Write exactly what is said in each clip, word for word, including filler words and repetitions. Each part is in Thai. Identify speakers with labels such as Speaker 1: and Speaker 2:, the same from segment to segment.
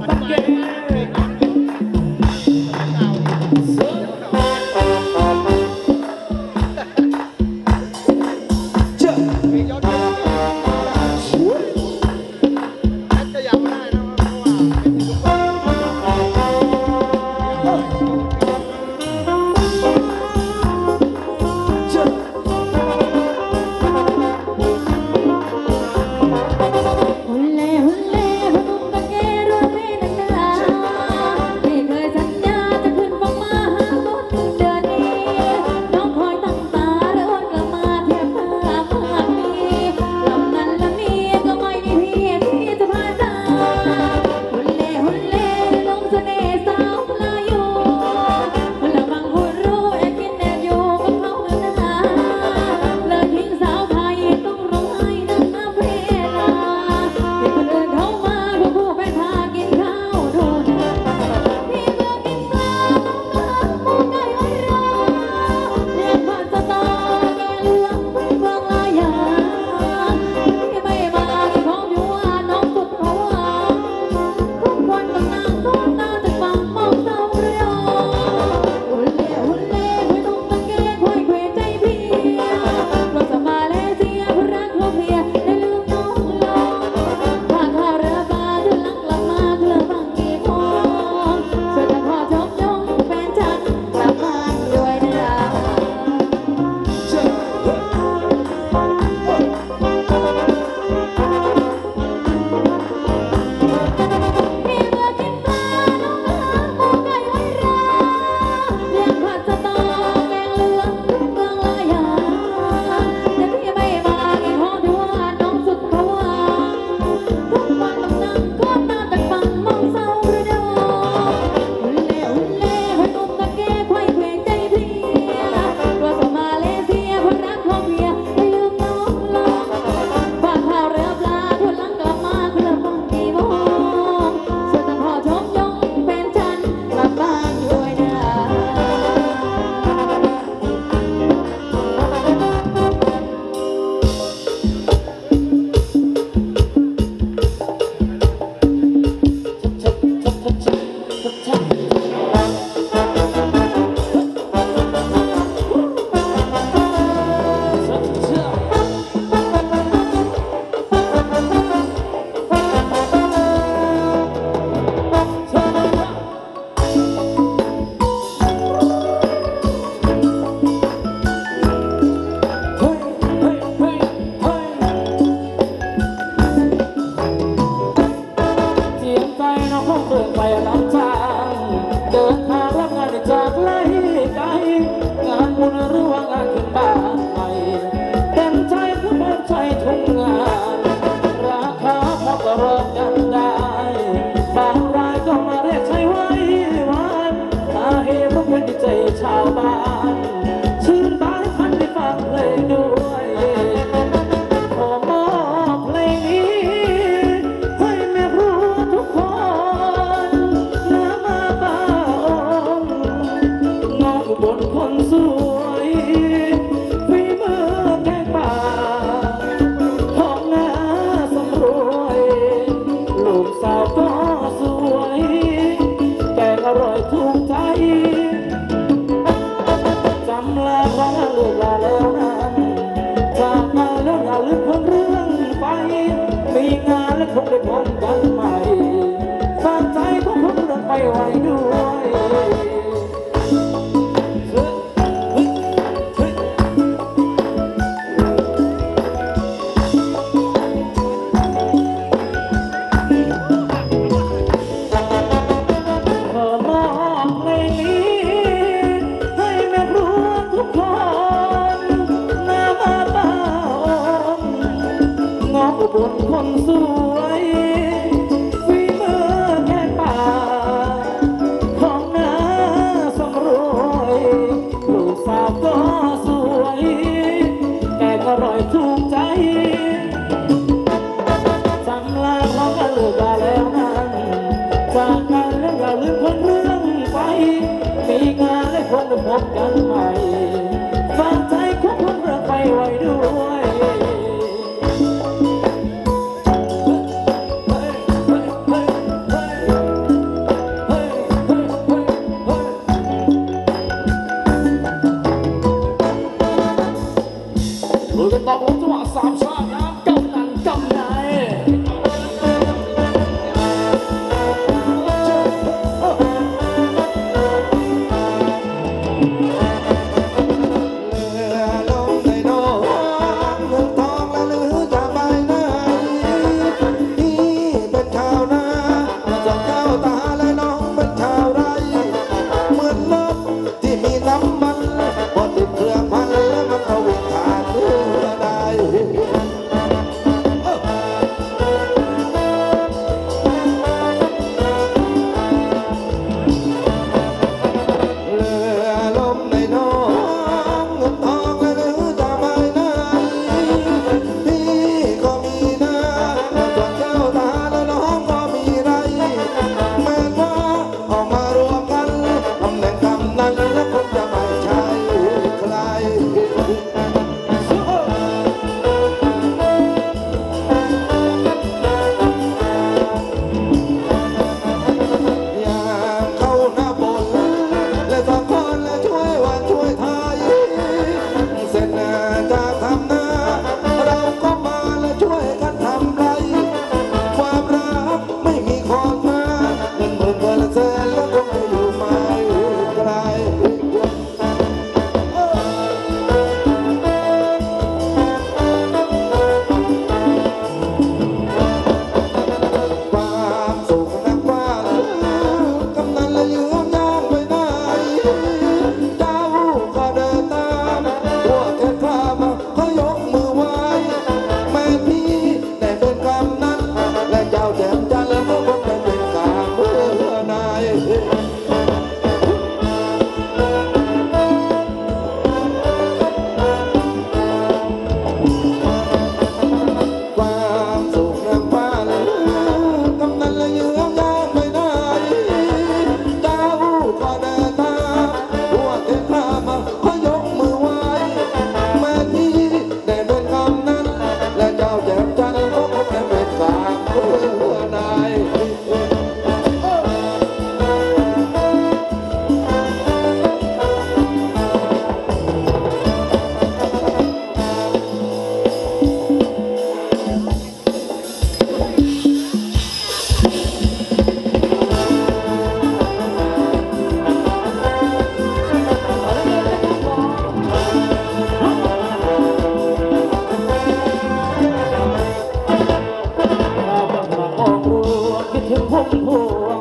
Speaker 1: ตะเกีย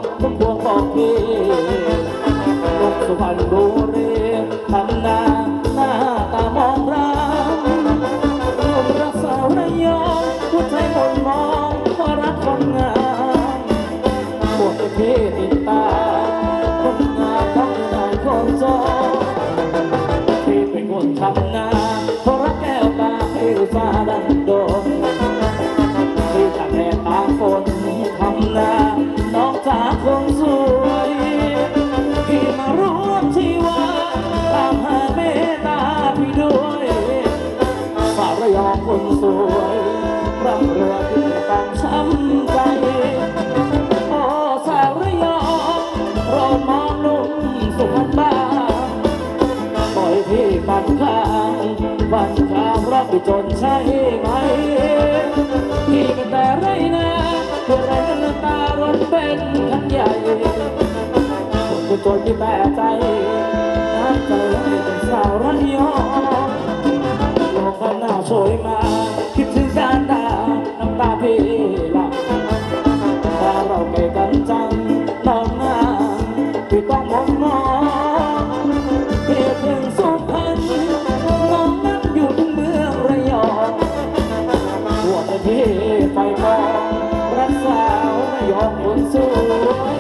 Speaker 1: ทุกพวงบอกพี่ลูกสุพรรณบุรีทำนาหน้าตามองร้างลูกรักสาวระยองหัวใจหม่นมองเพราะรักคนงามพวกพี่ติดตามคนงานต้องนานคนจนพี่เป็นคนทำนาเพราะรักแก้วตาให้ฟ้าดันโดนพี่ตากแดดตากฝนทำนาน้องจ๋าคนสวยพี่มาร่วมชีวาตามหาเมตตาพี่ด้วยสาวระยองคนสวยร่ำเรือพี่ต้องช้ำใจโอ้สาวระยองโรดมองนุ่มสุพรรณบ้านปล่อยพี่ปันข้างปันข้างรักไปจนใช่ไหมพี่เป็นแต่ไรนะเพื่อไรนั้นตารถเป็นคันใหญ่คนจนที่แต่ใจน้ำใจให้เป็นสาวระยองโลกข้างหน้าสวยมาคิดถึงการด่าน้ำตาพี่หลับถ้าเราไกลกันจังน้องงามพี่ต้องมองมองพี่ถึงสุพรรณน้องนั้นอยู่ที่เมืองระยองหัวใจพี่ไฟมองรักสาวระยองคนสวย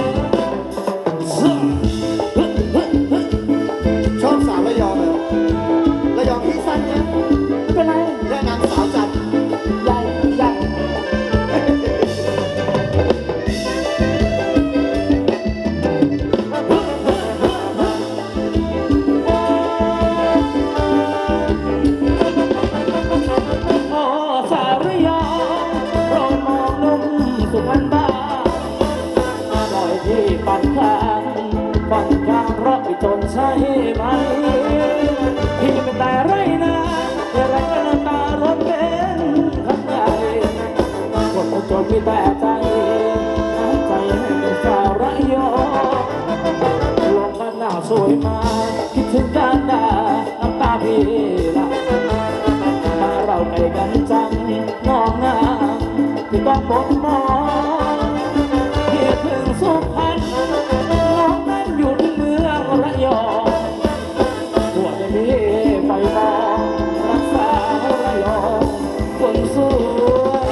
Speaker 2: ชอบสาวระยองเลยระยองพี่สั้นเนี่ย
Speaker 1: ไม่เป็นไร
Speaker 2: และนางสาวจัน
Speaker 1: ใหญ่ใหญ่โอ้สาวระยองโปรดมองนุ่มสุพรรณบ้านปล่อยที่ปันข้างปันข้างเพราะไปจนใช่ไหมพี่เป็นแต่ไรนะแต่ไรก็ตารถเป็นคันใหญ่คนจนมีแต่ใจน้ำใจให้เป็นสาวระยองลงมาหน้าสวยมาคิดถึงการด่าน้ำตาพี่ละมาเราไกลกันจังน้องงามที่ต้องบนมองพี่ถึงสุพรรณน้องนั้นอยู่ที่เมืองระยองหัวใจพี่ไฟมองรักษาระยองคนสวย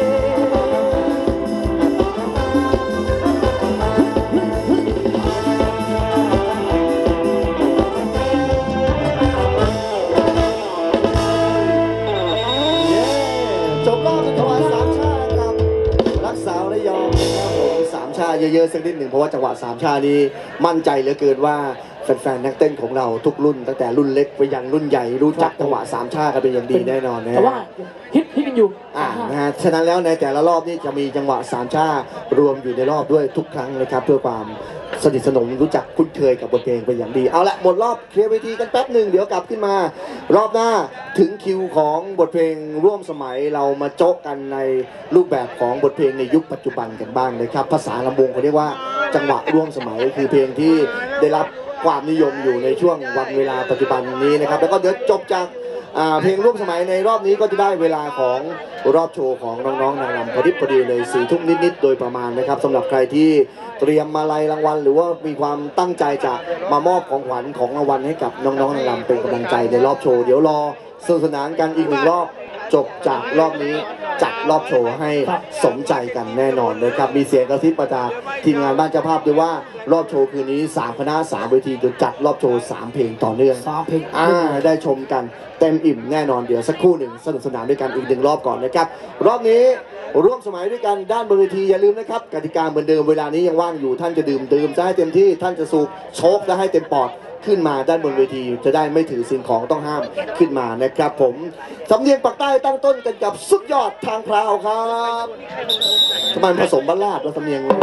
Speaker 2: จบรอบจังหวัดสามชาครับรักสาวระยองนะครับผมสามชาเยอะๆสักนิดหนึ่งเพราะว่าจังหวัดสามชานี้มั่นใจเหลือเกินว่าแฟนๆนักเต้นของเราทุกรุ่นตั้งแต่รุ่นเล็กไปยังรุ่นใหญ่รู้จักจังหวะสามชากันเป็นอย่างดีแน่นอนนะ
Speaker 1: แต่ว่าฮิตฮิตกันอยู่
Speaker 2: อ่านะฮะฉะนั้นแล้วในแต่ละรอบนี่จะมีจังหวะสามชารวมอยู่ในรอบด้วยทุกครั้งนะครับเพื่อความสนิทสนมรู้จักคุ้นเคยกับบทเพลงเป็นอย่างดีเอาละหมดรอบเคลียร์เวทีกันแป๊บหนึ่งเดี๋ยวกลับขึ้นมารอบหน้าถึงคิวของบทเพลงร่วมสมัยเรามาโจ๊กกันในรูปแบบของบทเพลงในยุคปัจจุบันกันบ้างนะครับภาษาลำวงเขาเรียกว่าจังหวะร่วมสมัยคือเพลงที่ได้รับความนิยมอยู่ในช่วงวันเวลาปัจจุบันนี้นะครับแล้วก็เดี๋ยวจบจากเพลงร่วมสมัยในรอบนี้ก็จะได้เวลาของรอบโชว์ของน้องๆนางรำพอดิบพอดีเลยสี่ทุ่มนิดๆโดยประมาณนะครับสำหรับใครที่เตรียมมาลัยรางวัลหรือว่ามีความตั้งใจจะมามอบของขวัญของรางวัลให้กับน้องๆนางรำเป็นกำลังใจในรอบโชว์เดี๋ยวรอสนุกสนานกันอีกหนึ่งรอบจบจากรอบนี้จัดรอบโชว์ให้สมใจกันแน่นอนนะครับมีเสียงกระซิบประจากทีมงานบ้านเจ้าภาพด้วยว่ารอบโชว์คืนนี้สามคณะสามเวทีจะจัดรอบโชว์สามเพลงต่อเนื่อง
Speaker 1: สามเพลง
Speaker 2: อ่าได้ชมกันเต็มอิ่มแน่นอนเดี๋ยวสักครู่หนึ่งสนุกสนานด้วยกันอีกหนึ่งรอบก่อนนะครับรอบนี้ร่วมสมัยด้วยกันด้านบนเวทีอย่าลืมนะครับกติกาเหมือนเดิมเวลานี้ยังว่างอยู่ท่านจะดื่มดื่มจะให้เต็มที่ท่านจะสูบโชกจะให้เต็มปอดขึ้นมาด้านบนเวทีจะได้ไม่ถือสิ่งของต้องห้ามขึ้นมานะครับผมสำเนียงปากใต้ตั้งต้นกันกับสุดยอดทางพราวครับทำไมผสมบัลลาดแล้วสำเนียง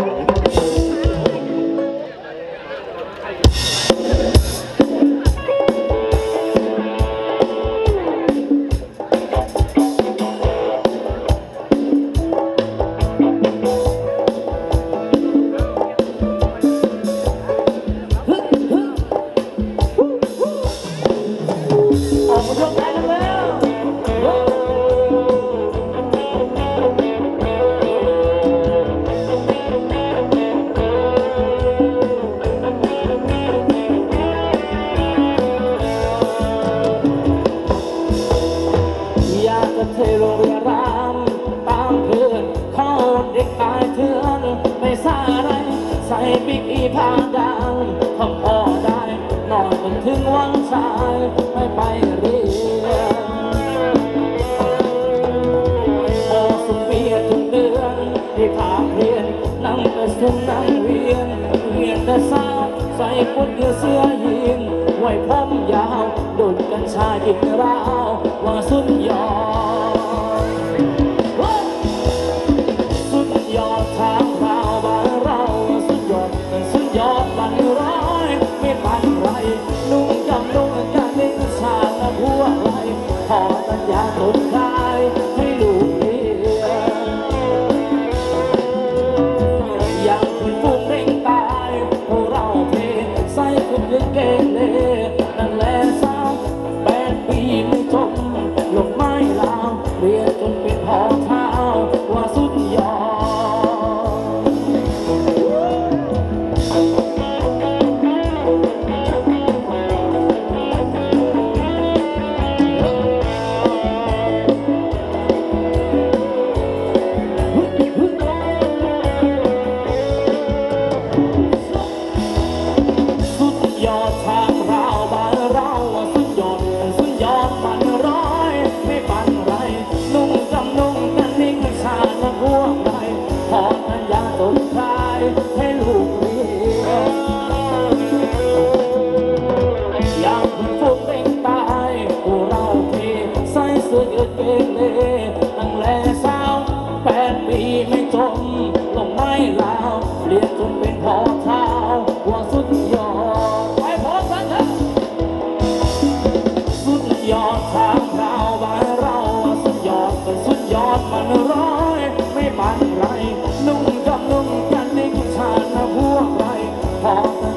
Speaker 1: บิ๊กอีพาดังทำพอได้นอนจนถึงวังชายไม่ไปเรียนพอสุดเบียดทุกเดือนที่ขาเพียนนั่งแต่สุนนั่งเวียนเวียนแต่สาวใส่ปุดเสื้อยีนไว้ผมยาวดุดกัญชายิงราวว่าสุดยอดสุดยอดทางเราบ้านเราสุดยอดสุดยอดบันร้อยไม่ปันไรนุ่งจำนุ่งกันนิ่งชาและหัวไหลพอสัญญาทนกายให้ลูกเรียนยังเป็นฟุ้งเร่งตายพวกเราเพใส่คุณยังเกเรนั่นแหละสาวแปดปีไม่จบลงไม้ลาวเรียนจนเป็นพอเท้าว่าสุดยอดสุดยอดทางเราบ้านเราสุดยอดสุดยอดมันร้อยไม่ปันไรนุ่งจำนุ่งกันนิ่งชาและพวกไรพอสัญญาตกทายให้ลูกเรียนยังเป็นฟุ้งเร่งตายพวกเราเพใส่เสื้อยืดเกเรตั้งแลสาวแปดปีไม่จมลงไม้ลาวเรียนจนเป็นพอเท้าว่าสุดยอดไปพร้อมกันเถอะสุดยอดทางเราบ้านเราสุดยอดเป็นสุดยอดมันร้อยไม่ปันไรนุ่งกับนุ่งกันนิ่งชาญนะพวกไรพอ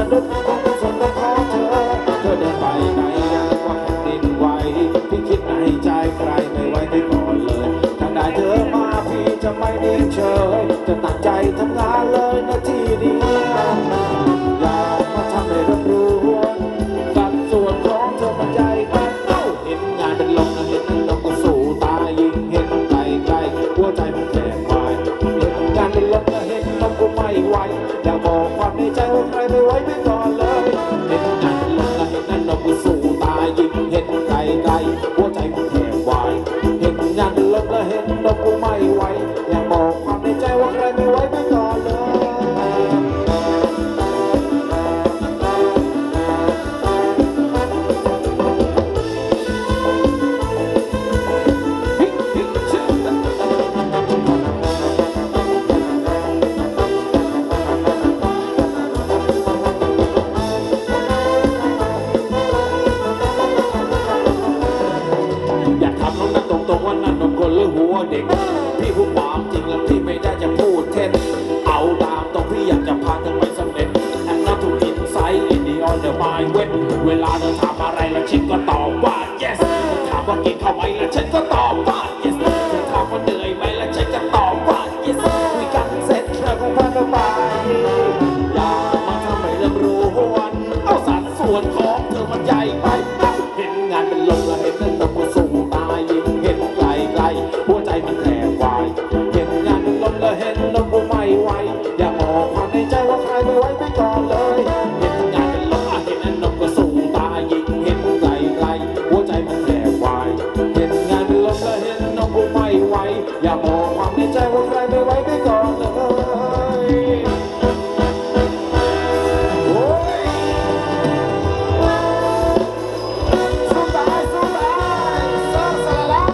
Speaker 1: ดุดคงเป็นส่วนของเธอเธอเดินไปไหนยังว่าแผ่นดินไหวพี่คิดในใจใครไม่ไว้ไปก่อนเลยถ้าได้เธอมาพี่จะไม่เนียนเฉยจะตั้งใจทำงานเลยนาทีเดียวอย่ามาทำให้รำรวนสัดส่วนของเธอมันใหญ่ไปเอ้าเห็นงานเป็นลมนะเห็นลมก็สู้ตายยิ่งเห็นไกลไกลหัวใจมันแทบวายเห็นงานเป็นลมนะเห็นลมก็ไม่ไหวอยากบอกความในใจว่าใครไม่ไหวไปก่อนเลยเห็นงานเป็นลมนะเห็นลมก็สู้ตายยิ่งเห็นไกลไกลหัวใจมันแทบวายเห็นงานเป็นลมนะเห็นลมก็ไม่ไหวอยากบอกความในใจว่าใครไม่ไหวไปก่อนเลยเด็กพี่พูดความจริงแล้วพี่ไม่ได้จะพูดเท็จเอาตามตรงพี่อยากจะพาเธอไปสำเร็จ and not to inside in the on the mind เว้นเวลาเธอถามอะไรแล้วฉันก็ตอบว่า yes เธอถามว่ากินข้าวไหมแล้วฉันก็ตอบว่า yes เธอถามว่าเหนื่อยไหมแล้วฉันก็ตอบว่า yes คุยกันเสร็จเธอคงพาเธอไปอย่ามาทำให้เริ่มรู้วันเอาสัดส่วนของเธอมันใหญ่ไปเห็นงานเป็นลมแล้วเห็นนั่นเราก็สู้ตายยิ่งเห็นไกลไกลหัวใจมันแทบวายเห็นงานเป็นลมแล้วเห็นลมก็ไม่ไหวอย่าบอกความในใจว่าใครไม่ไหวไปก่อนเลยเห็นงานเป็นลมเห็นนั่นลมก็สู้ตายยิ่งเห็นไกลไกลหัวใจมันแทบวายเห็นงานเป็นลมแล้วเห็นลมก็ไม่ไหวอย่าบอกความในใจว่าใครไม่ไหวไปก่อนเลยโอ้ยสู้ตายสู้ตายสู้สละละ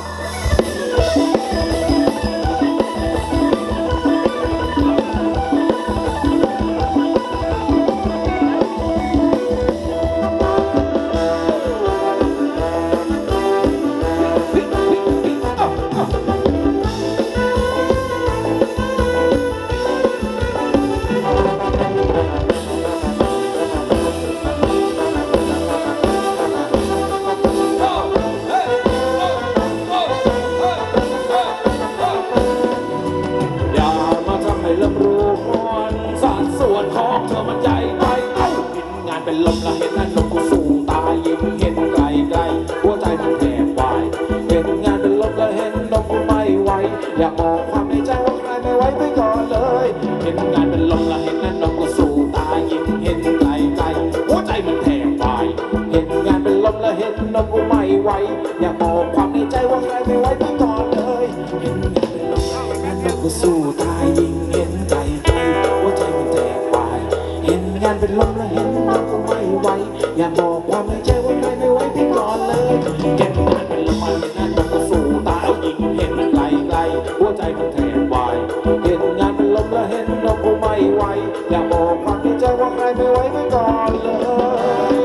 Speaker 1: ของเธอมันใหญ่ไปเอ้าเห็นงานเป็นลมละเห็นนั่นลมก็สู้ตายยิ่งเห็นไกลไกลหัวใจมันแทบวายเห็นงานเป็นลมละเห็นลมก็ไม่ไหวอยากบอกความในใจว่าใครไม่ไหวไปก่อนเลยเห็นงานเป็นลมละเห็นนั่นลมก็สู้ตายยิ่งเห็นไกลไกลหัวใจมันแทบวายเห็นงานเป็นลมละเห็นลมก็ไม่ไหวอยากบอกความในใจว่าใครไม่ไหวไปก่อนเลยเห็นงานเป็นลมละเห็นนั่นลมก็สู้ตายยิ่งเห็นไกลไกลหัวใจมันแทบงานเป็นลมแล้วเห็นมันก็ไม่ไหวอย่าบอกความในใจว่าใครไม่ไหวพี่ก่อนเลยเก็บงานเป็นลมมาเห็นนั่นมันก็สู้ตายยิ่งเห็นไกลไกลหัวใจมันแทบวายเห็นงานเป็นลมแล้วเห็นมันก็ไม่ไหวอย่าบอกความในใจว่าใครไม่ไหวพี่ก่อนเลย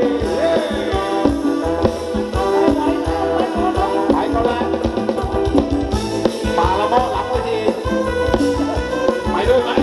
Speaker 1: ไปก่อนแล้วปาละหม้อหลังไปทีไปด้วยไหม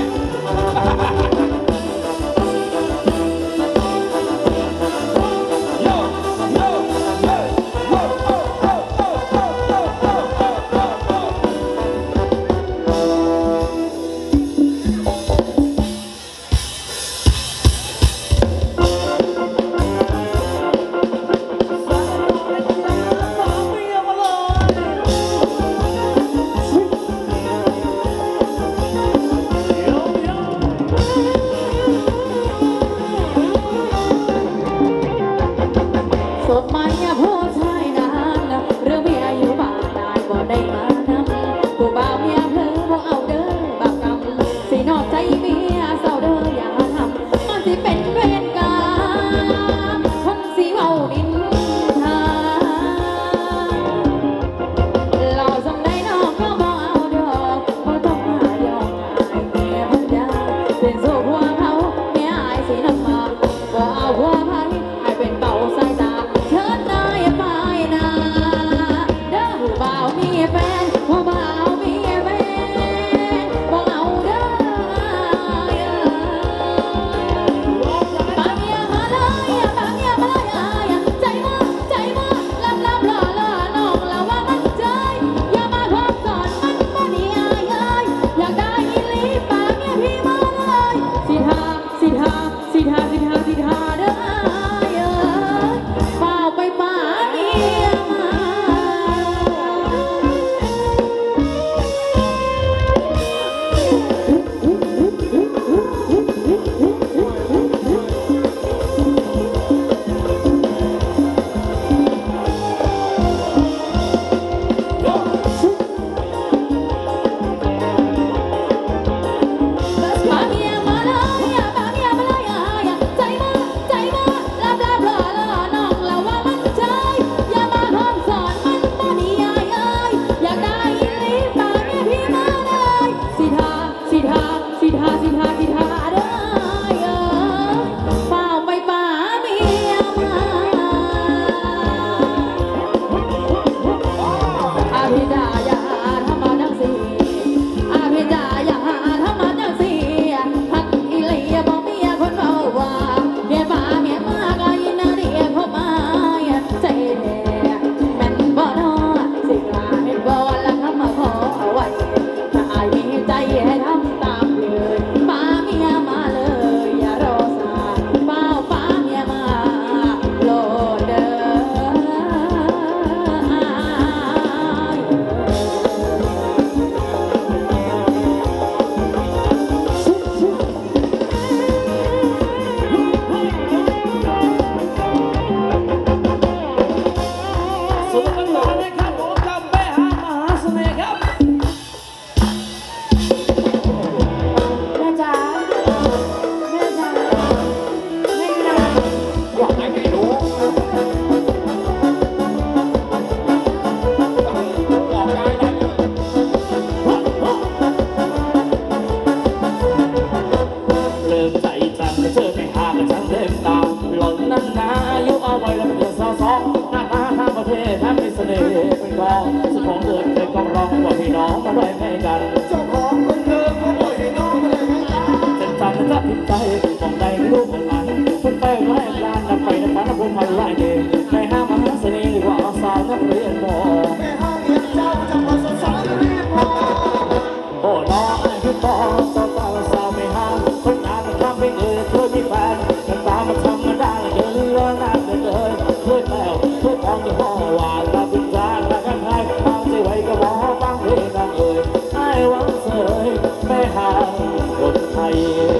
Speaker 1: ผู้พันไล่เด็กแม่ห้ามหาเสน่ห์กว่าสาวนักเรียนมอ
Speaker 2: แม่ห้างเลี้ยงเจ้าจังหวัดสสารเรียนพอ
Speaker 1: โอ้น้องไอ้พี่ปอตอนตาสาวไม่ห่างคนงานทำไม่เคยเคยมีแฟนแต่ตามาทำมาได้เกินเรื่องนานเกินเลยเคยแปลวเคยมองจะมองหวานและเป็นจานและกันให้บางใจไว้ก็มองบางเพลงนางเอ่ยไอ้หวังเสยไม่ห่างคนไทย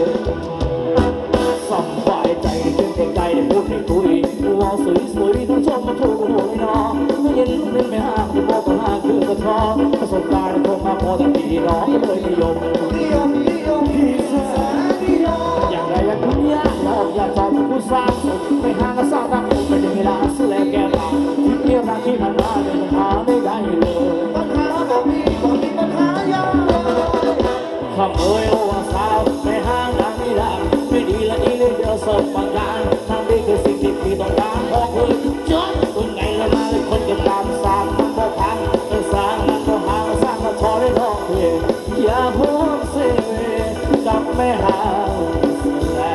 Speaker 1: สบายใจจนเก่งใจได้พูดให้คุยว่าสวยสวยต้องชมมาถูกหัวเลยน้องไม่เห็นเล่นไม่ห่างจะบอกว่าห่างคือกระท้อประสบการณ์คงมาพอแต่ปีน้องเลยนิยม
Speaker 2: นิยมนิยมที่สุดนิยม
Speaker 1: อย่างไรอย่างคุณยากเราอยากจอมผู้สร้างสุดไม่ห่างก็สร้างรักคงเป็นเวลาเสียแก่ตาที่เรียกรักที่ผ่านมาเป็นปัญหาไม่ได้เลย
Speaker 2: ปัญหาบอกมีบอกมีปัญหายังเลย
Speaker 1: คำเอ่ยโอ้ว่าสาวไม่ห่างนางนี่ละไม่ดีละอีเลยเดียวสบปัญญาทางนี้คือสิ่งที่พี่ต้องการขอคืนจนคนไงละมาเลยคนจะตามสามมันก็พังแต่สร้างมันก็ห่างสร้างมาทอได้ร้องเพลงอย่าพูดเสียกับไม่ห่างแล้ว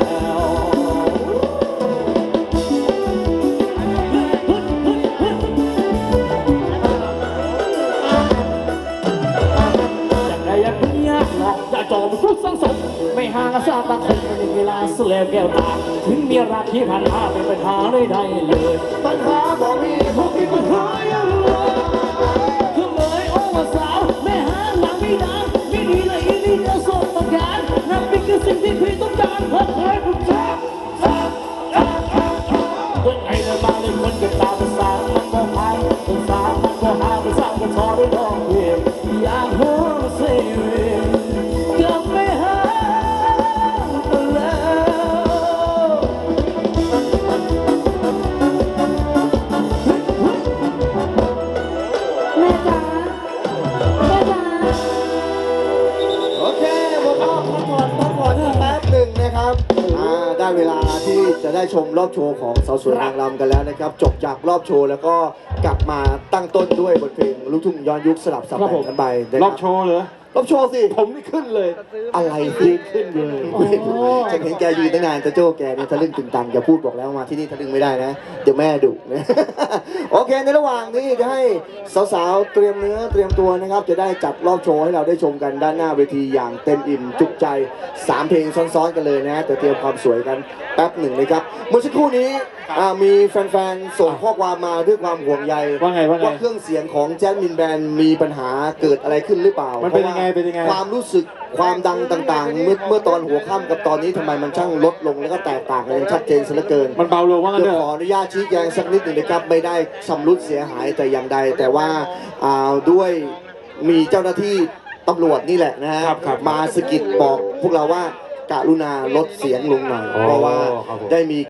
Speaker 1: อย่างไรอย่างนี้ยากหรอกอย่าจอมพูดสังสมไม่ห่างซาตาคงเป็นเวลาเสลวแก้วตาถึงมีรักที่ผ่านมาเป็นปัญหาได้ได้เลย
Speaker 2: ปัญหาบอกมีบอกมีปัญหายังเลย
Speaker 1: คือเมยโอ้ว่าสาวแม่ห่างหลังไม่ดังไม่ดีเลยอีนี่จะส่งประการนับเป็นคือสิ่งที่พี่ต้องการพบเคยคุณชอบชอบชอบชอบชอบคนไหนเลยมาเลยคนเก็บตาภาษามันก็หายภาษามันก็หายภาษาก็ทอได้ร้องเพลงอยากหัวเสียกับไม่ห่างแล้ว
Speaker 3: แม่จ๋าแม่จ๋า
Speaker 2: โอเคหมดรอบพักผ่อนพักผ่อนแป๊บหนึ่งนะครับอ่าได้เวลาที่จะได้ชมรอบโชว์ของสาวสวยนางรำกันแล้วนะครับ จบจากรอบโชว์แล้วก็กลับมาตั้งต้นด้วยบทเพลงลูกทุ่งย้อนยุคสลับสับ
Speaker 4: ครับ
Speaker 2: แบ่
Speaker 4: ผม
Speaker 2: งกันไปนะค
Speaker 4: ร
Speaker 2: รั
Speaker 4: อบโชว์เหรอ
Speaker 2: รอบโชว์สิ
Speaker 4: ผมนี่ขึ้นเลย
Speaker 2: อะไรสิขึ้นเลยฉันเห็นแกยืนตั้งนานจะโจ้แกเนี่ยทะลึ่งตึงตังอย่าพูดบอกแล้วมาที่นี่ทะลึ่งไม่ได้นะเดี๋ยวแม่ดุนะ โอเคในระหว่างนี้จะให้สาวๆเตรียมเนื้อเตรียมตัวนะครับจะได้จัดรอบโชว์ให้เราได้ชมกันด้านหน้าเวทีอย่างเต็มอิ่มจุกใจสามเพลงซ้อนๆกันเลยนะแต่เตรียมความสวยกันแป๊บหนึ่งนะครับเมื่อสักครู่นี้อ่ามีแฟนๆส่งข้อความมาด้วยความห่วงใย
Speaker 4: ว่าไงว่าไง
Speaker 2: ว่าเครื่องเสียงของแจ๊สมินแบนด์มีปัญหาเกิดอะไรขึ้นหรือเปล่า
Speaker 4: มันเป็นยังไงเป็นยังไง
Speaker 2: ความรู้สึกความดังต่างๆ เมื่อเมื่อตอนหัวค่ำกับตอนนี้ทำไมมันช่างลดลงแล้วก็แตกต่างกันอย่างชัดเจนซะเหลือเกิน
Speaker 4: มันเบาลงว่างั้น
Speaker 2: เดี๋
Speaker 4: เถ
Speaker 2: ยวขอ
Speaker 4: อะ
Speaker 2: อนุญาตชี้แจงสักนิดหนึ่งนะครับไม่ได้ชำรุดเสียหายแต่อย่างใด แต่ว่าอ่าด้วยมีเจ้าหน้าที่ตำรวจนี่แหละนะฮะ
Speaker 4: ครับครับ
Speaker 2: มาสะกิดบอกพวกเราว่าการุณาลดเสียงลงหน่อย
Speaker 4: อ๋อ
Speaker 2: เพราะว่า
Speaker 4: ครับผม
Speaker 2: ได้มี